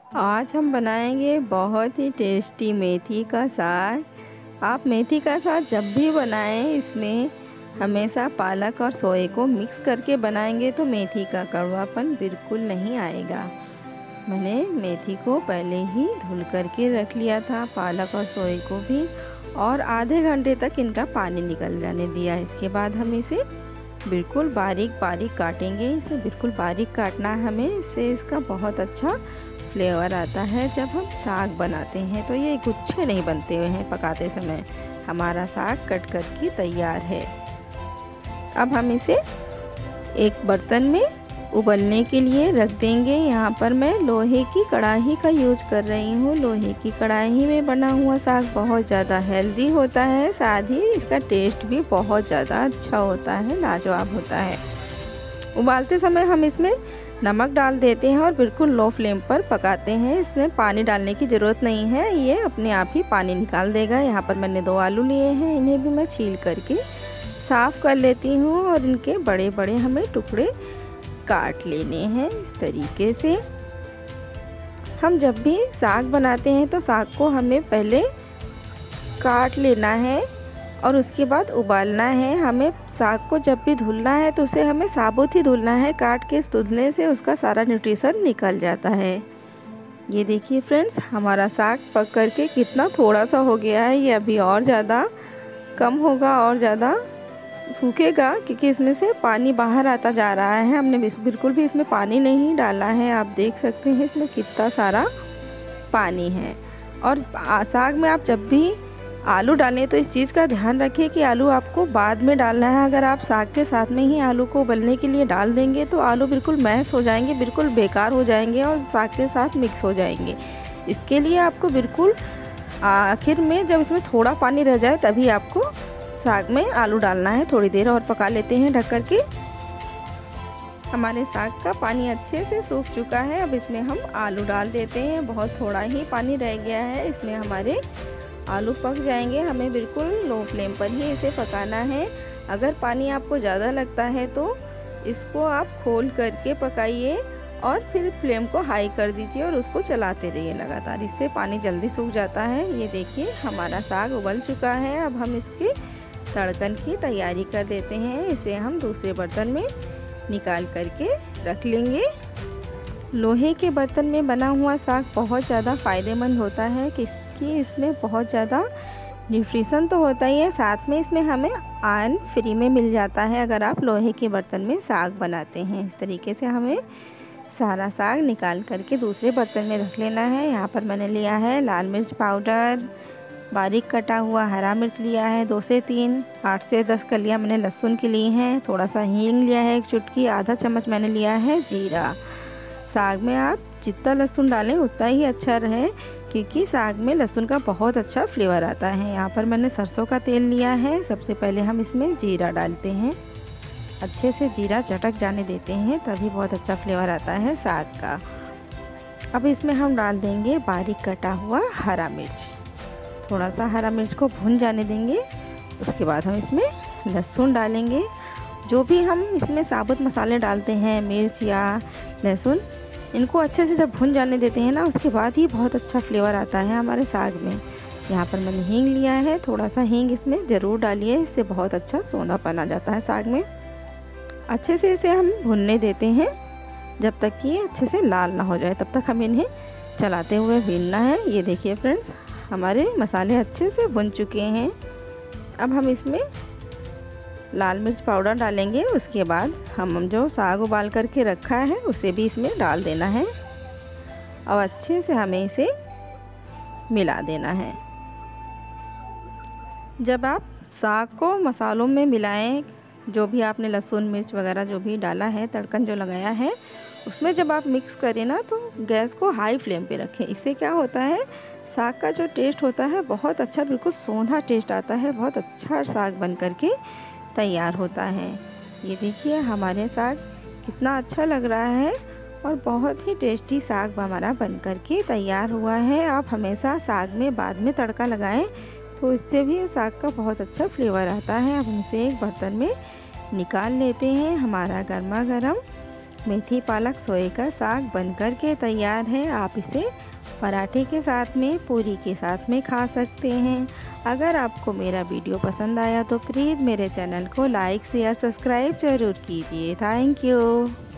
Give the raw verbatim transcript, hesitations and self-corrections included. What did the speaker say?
आज हम बनाएंगे बहुत ही टेस्टी मेथी का साग। आप मेथी का साग जब भी बनाएं इसमें हमेशा पालक और सोए को मिक्स करके बनाएंगे तो मेथी का कड़वापन बिल्कुल नहीं आएगा। मैंने मेथी को पहले ही धुल करके रख लिया था, पालक और सोए को भी, और आधे घंटे तक इनका पानी निकल जाने दिया। इसके बाद हम इसे बिल्कुल बारीक बारीक काटेंगे। इसे बिल्कुल बारीक काटना है हमें, इससे इसका बहुत अच्छा फ्लेवर आता है। जब हम साग बनाते हैं तो ये गुच्छे नहीं बनते हुए हैं पकाते समय। हमारा साग कट कर के तैयार है। अब हम इसे एक बर्तन में उबलने के लिए रख देंगे। यहाँ पर मैं लोहे की कढ़ाई का यूज कर रही हूँ। लोहे की कढ़ाई में बना हुआ साग बहुत ज़्यादा हेल्दी होता है, साथ ही इसका टेस्ट भी बहुत ज़्यादा अच्छा होता है, लाजवाब होता है। उबालते समय हम इसमें नमक डाल देते हैं और बिल्कुल लो फ्लेम पर पकाते हैं। इसमें पानी डालने की ज़रूरत नहीं है, ये अपने आप ही पानी निकाल देगा। यहाँ पर मैंने दो आलू लिए हैं, इन्हें भी मैं छील करके साफ़ कर लेती हूँ और इनके बड़े बड़े हमें टुकड़े काट लेने हैं। इस तरीके से हम जब भी साग बनाते हैं तो साग को हमें पहले काट लेना है और उसके बाद उबालना है। हमें साग को जब भी धुलना है तो उसे हमें साबुत ही धुलना है। काट के धुलने से उसका सारा न्यूट्रिशन निकल जाता है। ये देखिए फ्रेंड्स, हमारा साग पक करके कितना थोड़ा सा हो गया है। ये अभी और ज़्यादा कम होगा और ज़्यादा सूखेगा, क्योंकि इसमें से पानी बाहर आता जा रहा है। हमने बिल्कुल भी इसमें पानी नहीं डाला है। आप देख सकते हैं इसमें कितना सारा पानी है। और साग में आप जब भी आलू डालें तो इस चीज़ का ध्यान रखें कि आलू आपको बाद में डालना है। अगर आप साग के साथ में ही आलू को उबलने के लिए डाल देंगे तो आलू बिल्कुल मैश हो जाएंगे, बिल्कुल बेकार हो जाएंगे और साग के साथ मिक्स हो जाएंगे। इसके लिए आपको बिल्कुल आखिर में जब इसमें थोड़ा पानी रह जाए तभी आपको साग में आलू डालना है। थोड़ी देर और पका लेते हैं ढक कर के। हमारे साग का पानी अच्छे से सूख चुका है। अब इसमें हम आलू डाल देते हैं। बहुत थोड़ा ही पानी रह गया है, इसमें हमारे आलू पक जाएंगे। हमें बिल्कुल लो फ्लेम पर ही इसे पकाना है। अगर पानी आपको ज़्यादा लगता है तो इसको आप खोल करके पकाइए और फिर फ्लेम को हाई कर दीजिए और उसको चलाते रहिए लगातार। इससे पानी जल्दी सूख जाता है। ये देखिए हमारा साग उबल चुका है। अब हम इसके तड़कन की तैयारी कर देते हैं। इसे हम दूसरे बर्तन में निकाल करके रख लेंगे। लोहे के बर्तन में बना हुआ साग बहुत ज़्यादा फ़ायदेमंद होता है, कि इसमें बहुत ज़्यादा न्यूट्रिशन तो होता ही है, साथ में इसमें हमें आयरन फ्री में मिल जाता है अगर आप लोहे के बर्तन में साग बनाते हैं। इस तरीके से हमें सारा साग निकाल करके दूसरे बर्तन में रख लेना है। यहाँ पर मैंने लिया है लाल मिर्च पाउडर, बारीक कटा हुआ हरा मिर्च लिया है दो से तीन, आठ से दस कलियाँ मैंने लहसुन की ली हैं, थोड़ा सा हींग लिया है एक चुटकी, आधा चम्मच मैंने लिया है जीरा। साग में आप जितना लहसुन डालें उतना ही अच्छा रहे, क्योंकि साग में लहसुन का बहुत अच्छा फ्लेवर आता है। यहाँ पर मैंने सरसों का तेल लिया है। सबसे पहले हम इसमें जीरा डालते हैं। अच्छे से जीरा चटक जाने देते हैं, तभी बहुत अच्छा फ्लेवर आता है साग का। अब इसमें हम डाल देंगे बारीक कटा हुआ हरा मिर्च। थोड़ा सा हरा मिर्च को भून जाने देंगे। उसके बाद हम इसमें लहसुन डालेंगे। जो भी हम इसमें साबुत मसाले डालते हैं, मिर्च या लहसुन, इनको अच्छे से जब भून जाने देते हैं ना, उसके बाद ही बहुत अच्छा फ्लेवर आता है हमारे साग में। यहाँ पर मैंने हींग लिया है, थोड़ा सा हींग इसमें ज़रूर डालिए, इससे बहुत अच्छा सोंधापन आ जाता है साग में। अच्छे से इसे हम भूनने देते हैं जब तक कि ये अच्छे से लाल ना हो जाए, तब तक हमें इन्हें चलाते हुए भूनना है। ये देखिए फ्रेंड्स, हमारे मसाले अच्छे से भुन चुके हैं। अब हम इसमें लाल मिर्च पाउडर डालेंगे। उसके बाद हम जो साग उबाल करके रखा है उसे भी इसमें डाल देना है और अच्छे से हमें इसे मिला देना है। जब आप साग को मसालों में मिलाएं, जो भी आपने लहसुन मिर्च वगैरह जो भी डाला है, तड़कन जो लगाया है, उसमें जब आप मिक्स करें ना तो गैस को हाई फ्लेम पे रखें। इससे क्या होता है, साग का जो टेस्ट होता है बहुत अच्छा, बिल्कुल सोंधा टेस्ट आता है। बहुत अच्छा साग बन करके तैयार होता है। ये देखिए हमारे साग कितना अच्छा लग रहा है और बहुत ही टेस्टी साग हमारा बन करके तैयार हुआ है। आप हमेशा साग में बाद में तड़का लगाएं तो इससे भी साग का बहुत अच्छा फ्लेवर आता है। अब हम इसे एक बर्तन में निकाल लेते हैं। हमारा गर्मा गर्म मेथी पालक सोए का साग बनकर के तैयार है। आप इसे पराठे के साथ में, पूरी के साथ में खा सकते हैं। अगर आपको मेरा वीडियो पसंद आया तो प्लीज़ मेरे चैनल को लाइक शेयर सब्सक्राइब ज़रूर कीजिए। Thank you.